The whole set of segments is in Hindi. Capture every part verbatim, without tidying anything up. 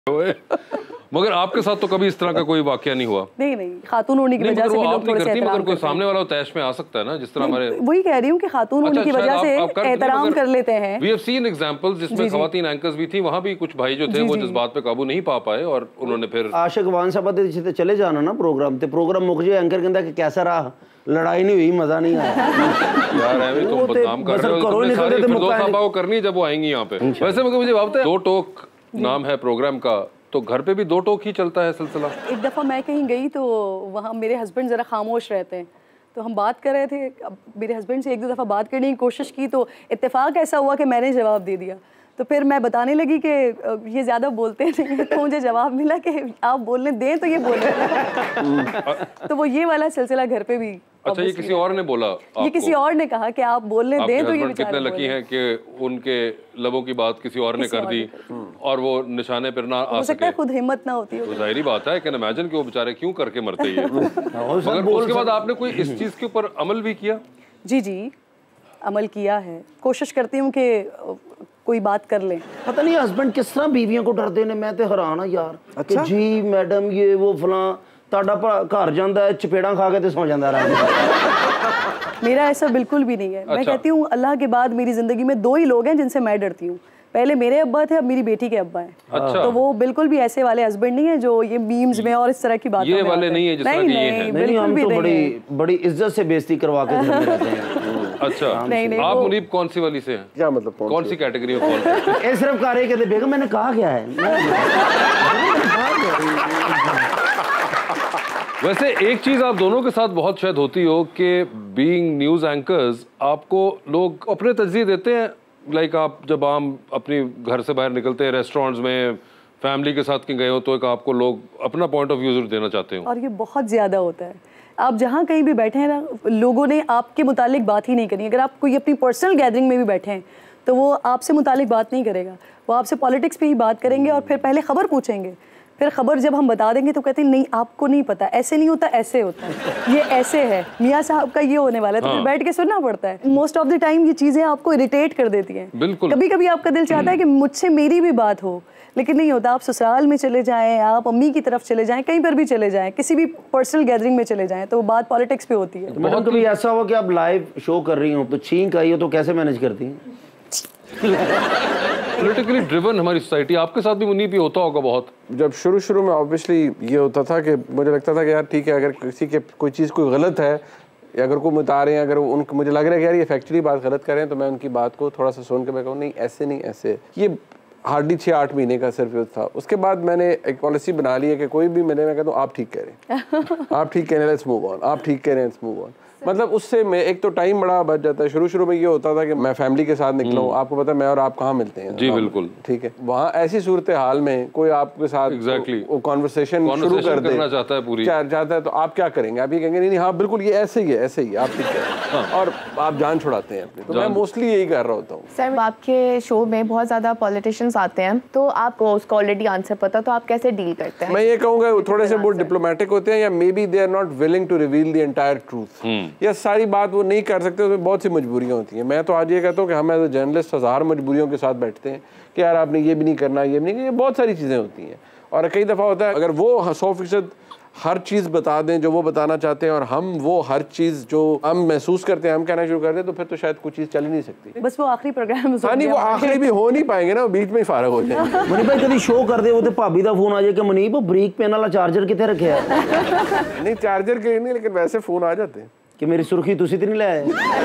मगर आपके साथ तो कभी इस तरह का कोई वाकया नहीं हुआ? नहीं नहीं, खातून होने की वजह से भी लोग थोड़े से एहतराम मगर कोई सामने वाला तैश में आ सकता है ना, जिस तरह हमारे वही कह रही हूँ कि खातून होने की वजह से एहतराम कर लेते हैं। वी हैव सीन एग्जांपल्स जिसमें खवातीन एंकर्स भी थी, वहाँ भी कुछ भाई जो थे वो जज्बात पे काबू नहीं पा पाए और उन्होंने फिर आशिक वान साहब ते चले जाना ना प्रोग्राम ते प्रोग्राम मुक जाए, एंकर कहता कि कैसा रहा, लड़ाई नहीं हुई, मजा नहीं आया। यार ऐਵੇਂ तुम बदनाम कर रहे हो, तुमने सारी फिरदौस साहबा को करनी है जब वो आएंगी यहाँ पे। वैसे मुझे बात है, दो टोक नाम है प्रोग्राम का, तो घर पे भी दो टोक ही चलता है सिलसिला? एक दफ़ा मैं कहीं गई तो वहाँ मेरे हस्बैंड ज़रा खामोश रहते हैं, तो हम बात कर रहे थे, अब मेरे हस्बैंड से एक दो दफ़ा बात करने की कोशिश की तो इत्तेफाक ऐसा हुआ कि मैंने जवाब दे दिया। तो फिर मैं बताने लगी कि ये ज़्यादा बोलते नहीं हैं, तो मुझे जवाब मिला कि आप बोलने दें तो ये बोले। तो वो ये वाला सिलसिला घर पे भी। अच्छा, ये किसी और ने बोला आपको? ये किसी और ने कहा कि आप बोलने दें तो ये बेचारे कितने लकी हैं कि उनके लबों की बात किसी और ने कर दी और वो निशाने पर ना आ सके। खुद हिम्मत ना होती है। जाहिर बात है, कैन इमेजिन कि वो बेचारे क्यों करके मरते ही हैं। मगर उसके बाद आपने कोई इस चीज़ के ऊपर अमल भी किया? जी जी, अमल किया है। कोशिश करती हूँ कि कोई बात कर ले। पता नहीं हस्बैंड किस तरह बीवियों को डरते ने, मैं तो हैरान हाँ यार। अच्छा? जी मैडम ये वो फलां ताड़ा घर जाता है चपेड़ा खा के तो सौ जाता रहा। मेरा ऐसा बिल्कुल भी नहीं है। अच्छा। मैं कहती हूँ अल्लाह के बाद मेरी जिंदगी में दो ही लोग हैं जिनसे मैं डरती हूँ। पहले मेरे अब्बा थे, अब मेरी बेटी के अब्बा हैं। अच्छा। तो वो बिल्कुल भी ऐसे वाले हस्बैंड नहीं है जो ये मीम्स में और इस तरह की बातों ये वाले नहीं है जिस तरह की ये हैं। नहीं, हम तो बड़ी बड़ी इज्जत से बेइज्जती करवा के घर में रहते हैं। अच्छा, नहीं नहीं, आप मुनीब कौन सी वाली से हैं? क्या मतलब कौन, कौन सी कैटेगरी में फॉलो करते हैं? ये सिर्फ कार्य कहते बेगम मैंने कहा क्या है। वैसे एक चीज आप दोनों के साथ बहुत शायद होती हो कि बीइंग न्यूज एंकर्स आपको लोग अपने तजज़िये देते हैं। लाइक आप जब आम अपनी घर से बाहर निकलते हैं, रेस्टोरेंट्स में फैमिली के साथ कहीं गए हो, तो एक आपको लोग अपना पॉइंट ऑफ व्यू जरूर देना चाहते हो। और ये बहुत ज़्यादा होता है। आप जहाँ कहीं भी बैठे हैं ना, लोगों ने आपके मुतालिक बात ही नहीं करनी। अगर आप कोई अपनी पर्सनल गैदरिंग में भी बैठे हैं तो वो आपसे मुतालिक बात नहीं करेगा, वो आपसे पॉलिटिक्स पे ही बात करेंगे और फिर पहले खबर पूछेंगे। फिर खबर जब हम बता देंगे तो कहते हैं नहीं आपको नहीं पता, ऐसे नहीं होता, ऐसे होता है, ये ऐसे है, मियाँ साहब का ये होने वाला है। तो हाँ। फिर बैठ के सुनना पड़ता है। मोस्ट ऑफ द टाइम ये चीज़ें आपको इरिटेट कर देती हैं। बिल्कुल। कभी कभी आपका दिल चाहता है कि मुझसे मेरी भी बात हो, लेकिन नहीं होता। आप ससुराल में चले जाएं, आप अम्मी की तरफ चले जाएं, कहीं पर भी चले जाएं, किसी भी पर्सनल गैदरिंग में चले जाएं, तो वो बात पॉलिटिक्स पे होती है। तो मैडम कभी ऐसा हो कि आप लाइव शो कर रही हो तो छींक आई हो तो कैसे मैनेज करती हैं? पॉलिटिकली ड्रिवन हमारी सोसाइटी, आपके साथ भी मुनीब भी होता होगा बहुत। जब शुरू शुरू में ऑब्वियसली ये होता था कि मुझे लगता था कि यार ठीक है, अगर किसी के कोई चीज़ कोई गलत है या अगर कोई बता रहे हैं, अगर उनको मुझे लग रहा है कि यार ये फैक्चुअली बात गलत कर रहे हैं, तो मैं उनकी बात को थोड़ा सा सुन के मैं कहूँ नहीं ऐसे नहीं ऐसे। ये हार्डली छः आठ महीने का सिर्फ यूज था। उसके बाद मैंने एक पॉलिसी बना ली है कि कोई भी मिले मैं कहता हूँ आप ठीक कह रहे हैं, आप ठीक कह रहे हैं, लेट्स मूव ऑन, आप ठीक कह रहे हैं, लेट्स मूव ऑन। मतलब उससे मैं एक तो टाइम बड़ा बच जाता है। शुरू शुरू में ये होता था कि मैं फैमिली के साथ निकला हूँ, आपको पता है मैं और आप कहाँ मिलते हैं? जी बिल्कुल, ठीक है। वहाँ ऐसी सूरत हाल में कोई आपके साथ एग्जैक्टली वो कॉन्वर्सेशन शुरू कर दे, करना चाहता है पूरी चाहता है, तो आप क्या करेंगे? आप ये कहेंगे नहीं नहीं हाँ बिल्कुल ये ऐसे ही है, ऐसे ही आप ठीक है, और आप जान छुड़ाते हैं अपनी। तो मैं मोस्टली यही कर रहा होता हूँ। सर आपके शो में बहुत ज़्यादा पॉलिटिशियंस आते हैं, तो आपको उसका ऑलरेडी आंसर पता, तो आप कैसे डील करते हैं? मैं ये कहूँगा थोड़े से बहुत डिप्लोमेटिक होते हैं, या maybe they are not willing to reveal the entire truth, या सारी बात वो नहीं कर सकते, उसमें बहुत सी मजबूरियां होती हैं। मैं तो आज ये कहता हूँ कि हम एज ए जर्नलिस्ट हजार मजबूरियों के साथ बैठते हैं कि यार आपने ये भी नहीं करना, ये भी नहीं करना, ये बहुत सारी चीज़ें होती हैं। और कई दफ़ा होता है अगर वो सौ फीसद हर चीज़ बता दें जो वो बताना चाहते हैं और हम वो हर चीज़ जो हम महसूस करते हैं हम कहना शुरू कर दें, तो फिर तो शायद कुछ चीज़ चल ही नहीं सकती। बस वो आखिरी प्रोग्राम हाँ नहीं, वो आखिरी भी हो नहीं पाएंगे ना, वो बीच में ही फारग हो जाएंगे। मुनीब भाई कभी शो कर दे वो तो भाभी का फोन आ जाए कि मुनीब ब्रेक पेन वाला चार्जर कितने रखे है? नहीं चार्जर के नहीं, लेकिन वैसे फ़ोन आ जाते हैं कि मेरी सुर्खी तुसी तो नहीं लाए?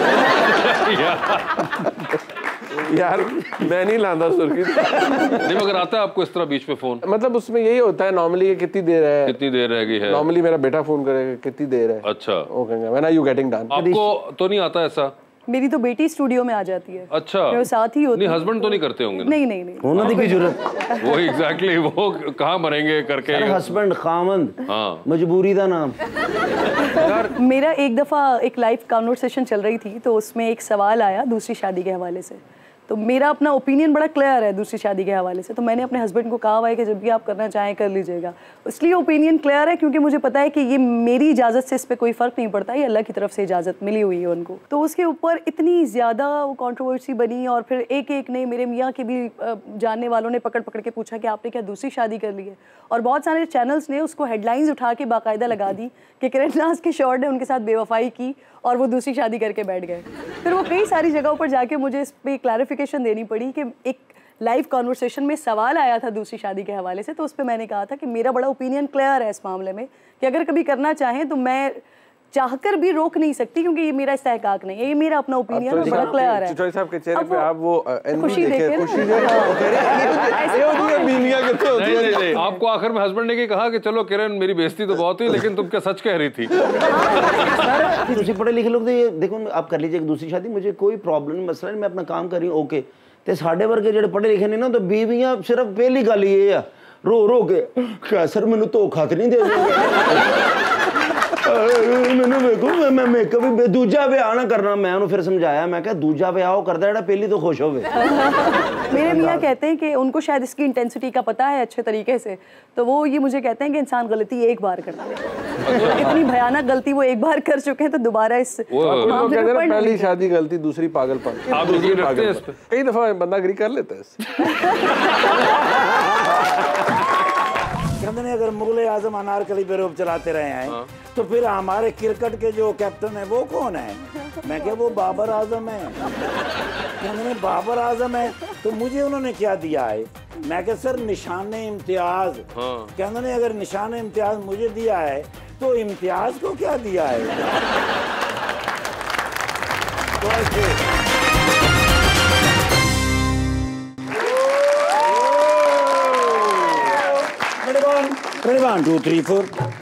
यार मैं नहीं लाता सुर्खी। नहीं मगर आता है आपको इस तरह बीच में फोन? मतलब उसमें यही होता है नॉर्मली, कितनी देर है, कितनी देर रह गई है। नॉर्मली मेरा बेटा फोन करेगा कितनी देर है। अच्छा, वो कहेंगे when are you getting done. आपको तो नहीं आता ऐसा? मेरी तो बेटी स्टूडियो में आ जाती है। अच्छा, वो साथ ही होती है। नहीं हस्बैंड तो नहीं करते होंगे ना? नहीं नहीं नहीं, होना की जरूरत वो एग्जैक्टली वो कहाँ मरेंगे करके। हस्बैंड खामंद, हाँ मजबूरी का नाम। यार मेरा एक दफ़ा एक लाइव कॉन्वर्सेशन चल रही थी, तो उसमें एक सवाल आया दूसरी शादी के हवाले से। तो मेरा अपना ओपिनियन बड़ा क्लियर है दूसरी शादी के हवाले से। तो मैंने अपने हस्बैंड को कहा हुआ है कि जब भी आप करना चाहें कर लीजिएगा। इसलिए ओपिनियन क्लियर है क्योंकि मुझे पता है कि ये मेरी इजाज़त से इस पर कोई फ़र्क नहीं पड़ता, ये अल्लाह की तरफ से इजाज़त मिली हुई है उनको। तो उसके ऊपर इतनी ज़्यादा वो कंट्रोवर्सी बनी और फिर एक एक ने, मेरे मियाँ के भी जानने वालों ने पकड़ पकड़ के पूछा कि आपने क्या दूसरी शादी कर ली है। और बहुत सारे चैनल्स ने उसको हेडलाइंस उठा के बाकायदा लगा दी कि किरण नाज के शॉर्ट ने उनके साथ बेवफाई की और वो दूसरी शादी करके बैठ गए। फिर वो कई सारी जगहों पर जाके मुझे इस पर क्लैरिफिकेशन देनी पड़ी कि एक लाइव कॉन्वर्सेशन में सवाल आया था दूसरी शादी के हवाले से, तो उस पर मैंने कहा था कि मेरा बड़ा ओपिनियन क्लियर है इस मामले में कि अगर कभी करना चाहें तो मैं चाहकर भी रोक नहीं सकती क्योंकि ये मेरा इस्तेहकाक नहीं है, ये मेरा अपना ओपिनियन है, बड़ा क्लियर है। चिचोई साहब के चेहरे पे आप वो खुशी देखे, खुशी देखे। आपको आखिर में हस्बैंड ने कहा कि चलो किरण मेरी बेइज्जती तो बहुत हुई लेकिन तुम क्या सच कह रही थी? सर पढ़े लिखे लोग देखो आप कर लीजिए दूसरी शादी, मुझे कोई प्रॉब्लम नहीं, मसला नहीं, मैं अपना काम कर रही हूँ ओके। ते साढ़े वर्गे जो पढ़े लिखे नहीं ना तो बीवियां सिर्फ पहली गल ये है रो रो के क्या सर मैनू धोखा तो नहीं दे मैंने देखो मैं मैं मेकअप भी दूजा ब्याह ना करना। मैं उन्हें फिर समझाया, मैं क्या दूजा ब्याह वो करता है पहली तो खुश होवे। मेरे मियाँ कहते हैं कि उनको शायद इसकी इंटेंसिटी का पता है अच्छे तरीके से, तो वो ये मुझे कहते हैं कि इंसान गलती एक बार करता है, इतनी भयानक गलती वो एक बार कर चुके हैं तो दोबारा इस मामले में पहली शादी गलती, दूसरी पागलपन। आप यकीन रखते हैं इस पे? कई दफा बंदा एग्री कर लेता है। कहते हैं अगर मुगल आजम अनारकली पे रोब चलाते रहे हैं हाँ। तो फिर हमारे क्रिकेट के जो कैप्टन है वो कौन है? मैं क्या वो बाबर आजम है। कहते हैं बाबर आजम है तो मुझे उन्होंने क्या दिया है? मैं क्या सर निशान इम्तियाज। हाँ। कहते हैं अगर निशान इम्तियाज मुझे दिया है तो इम्तियाज को क्या दिया है? तो One, two, three, four.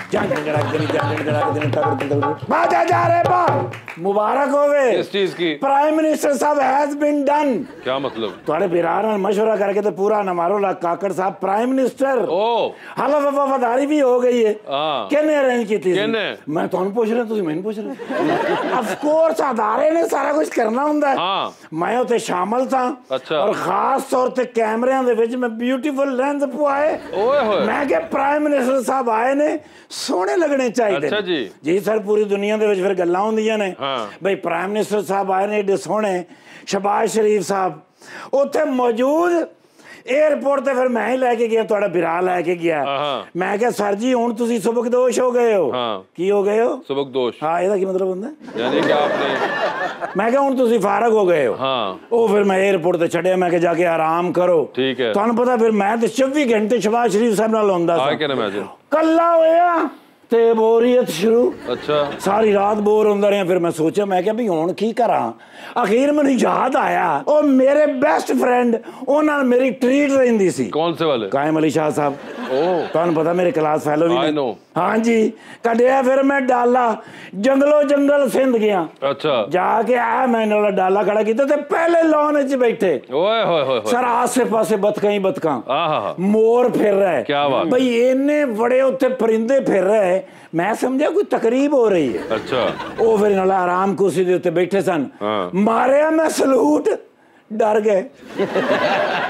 बाजा जा रहे बा मुबारक होवे इस चीज की। प्राइम मिनिस्टर साहब हैज बीन डन। क्या मतलब? थोड़े बिरार में मशवरा करके तो पूरा नमारो ला काकड़ साहब प्राइम मिनिस्टर। ओ हाला वफादारी भी हो गई है। किन्ने अरेंज की थी? मैं तो पूछ रहा तुम मैंने पूछ रहे। ऑफ कोर्स अदारे ने सारा कुछ करना हुंदा है। हाँ। मैं उते शामिल था। अच्छा। और खास तौर ते कैमरिਆਂ ਦੇ ਵਿੱਚ मैं ब्यूटीफुल लेंस पवाए। ओए होए। मैं के प्राइम मिनिस्टर साहब आए ने सोने लगने चाहिए। अच्छा जी। जी सर पूरी दुनिया ਦੇ ਵਿੱਚ ਫਿਰ ਗੱਲਾਂ ਹੁੰਦੀਆਂ ਨੇ। भाई प्राइम मिनिस्टर साहब आए ने एडे सोने। शहबाज शरीफ साहब उत्थे मौजूद एयरपोर्ट ते फिर मैं ही लेके गया थोड़ा बिरा लेके गया। मैं क्या सर जी हुण तुसी सुबकदोश हो गए हो। हाँ। की हो गए हो? सुबकदोश। हाँ ਇਹਦਾ ਕੀ मतलब ਹੁੰਦਾ? यानी कि आपने मैं क्या हुण तुसी फारग हो गए हो। हाँ। ओ फिर मैं एयरपोर्ट ते छड़िया मैं क्या जाके आराम करो। ठीक है। तुहानू पता फिर मैं ते चौबीस घंटे शहबाज शरीफ साहब नाल हुंदा सा। I can imagine. कल्ला होया ते बोरियत शुरू। अच्छा। सारी रात बोर होंदा रहा। फिर मैं सोचा मैं क्या भी हुण की करा। आखिर मैंने याद आया ओ मेरे बेस्ट फ्रेंड उन्होंने मेरी ट्रीट रही सी। कौन से वाले? कायम अली शाह साहब। ओह तुहानू पता मेरे क्लास फेलो भी। I know. हाँ जी कटिया फिर मैं डाला जंगलो जंगल सिंध गया। अच्छा। जाके आ मैंने वाला डाला खड़ा किया ते पहले लॉन च बैठे। ओए होए होए सर आसे पासे बतका ही बतका मोर फिर रहा है। क्या बात भाई इन्ने बड़े उत्ते परिंदे फिर रहे हैं। मैं समझा कोई तकरीब हो रही है। अच्छा। ओ फिर नाला आराम कुर्सी दे उत्ते बैठे सन। हाँ। मारे मैं सलूट डर गए।